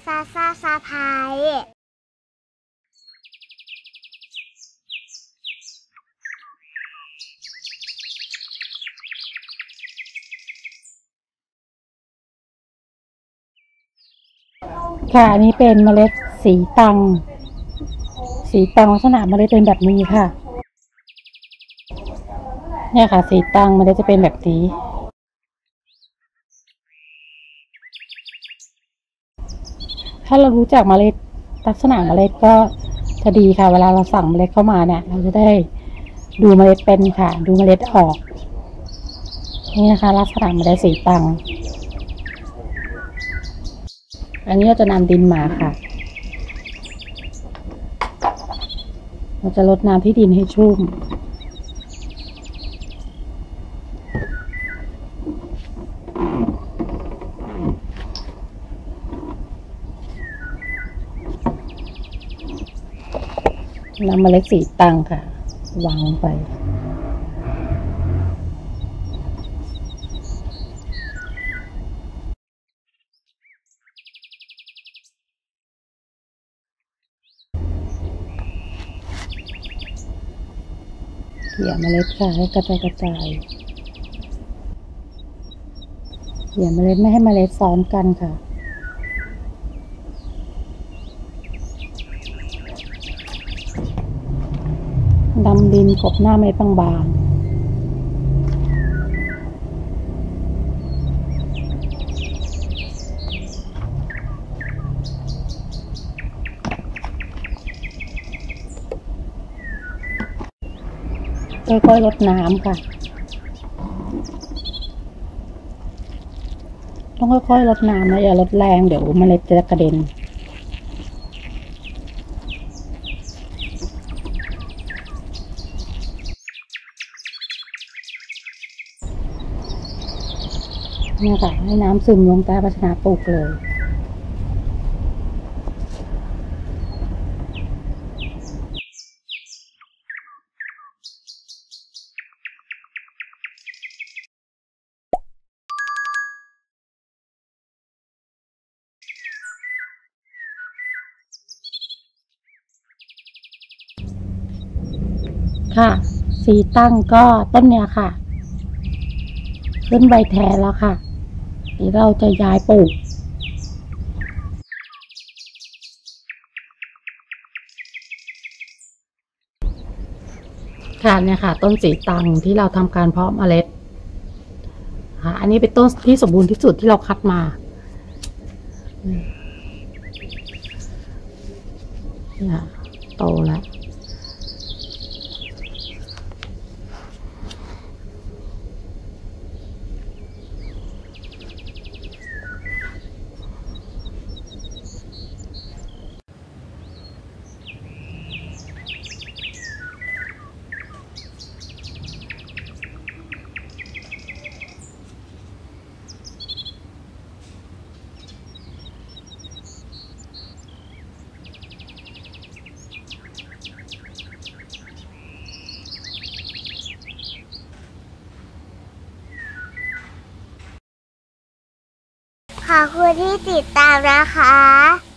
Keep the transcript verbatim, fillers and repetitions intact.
ซาซาซาพายค่ะอันนี้เป็นเมล็ดสีตังสีตังลักษณะเมล็ดเป็นแบบนี้ค่ะเนี่ยค่ะสีตังเมล็ดจะเป็นแบบนี้ถ้าเรารู้จักเมล็ดลักษณะเมล็ดก็จะดีค่ะเวลาเราสั่งเมล็ดเข้ามาเนี่ยเราจะได้ดูเมล็ดเป็นค่ะดูเมล็ดออกนี่นะคะลักษณะเมล็ดสีตังอันนี้เราจะนำดินมาค่ะเราจะรดน้ำที่ดินให้ชุ่มนำเมล็ดสีตังค่ะวางไปเกี่ยเมล็ดค่ะให้กระจายกระจายเกี่ยเมล็ดไม่ให้เมล็ดซ้อนกันค่ะดำดินกบหน้าเมล็ดบางๆค่อยๆรดน้ำค่ะต้องค่อยๆรดน้ำนะอย่ารดแรงเดี๋ยวเมล็ดจะกระเด็นเนี่ยค่ะให้น้ำซึมลงใต้ภาชนะปลูกเลยค่ะสีตั้งก็ต้นเนี้ยค่ะขึ้นใบแทนแล้วค่ะเดี๋ยวเราจะย้ายปลูกค่ะเนี่ยค่ะต้นสีตังที่เราทำการเพาะเมล็ดค่ะอันนี้เป็นต้นที่สมบูรณ์ที่สุดที่เราคัดมาเนี่ยโตแล้วขอบคุณที่ติดตามนะคะ